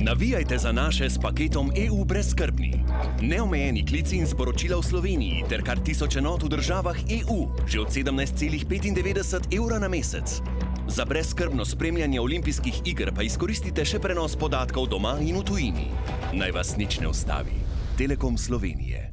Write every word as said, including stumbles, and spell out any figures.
Navijajte za naše s paketom E U Brezskrbni. Neomejeni klici in sporočila v Sloveniji ter kar tisoč enot v državah E U, že od sedemnajst celih petindevetdeset evra na mesec. Za brezskrbno spremljanje olimpijskih iger pa izkoristite še prenos podatkov doma in v tujini. Naj vas nič ne ustavi. Telekom Slovenije.